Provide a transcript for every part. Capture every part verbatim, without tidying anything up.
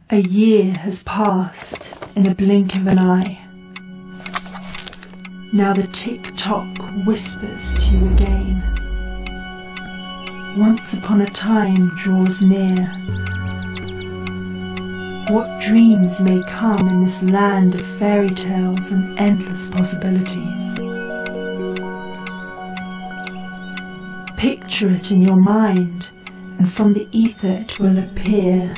A year has passed in a blink of an eye. Now the tick-tock whispers to you again. Once upon a time draws near. What dreams may come in this land of fairy tales and endless possibilities? Picture it in your mind, and from the ether it will appear.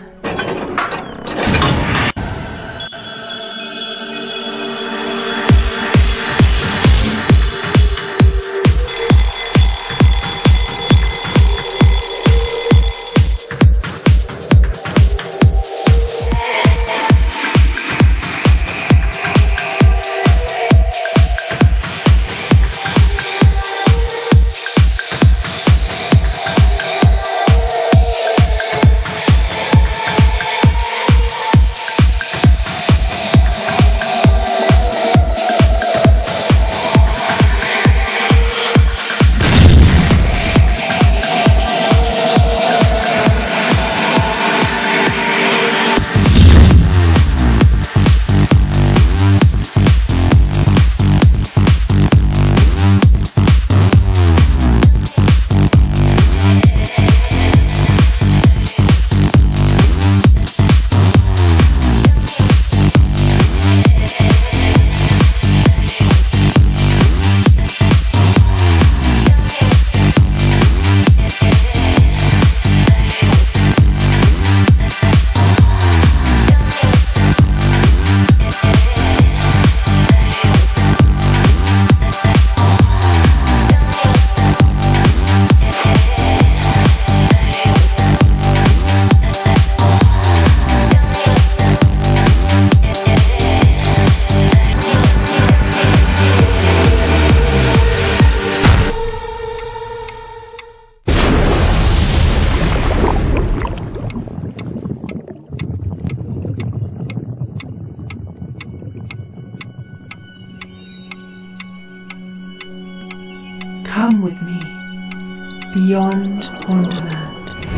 Come with me beyond Wonderland.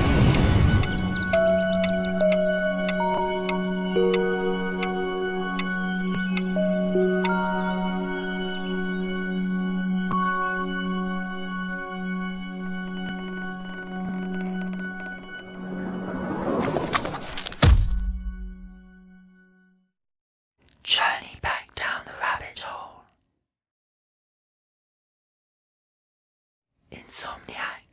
Journey back down the rabbit hole. Insomniacs.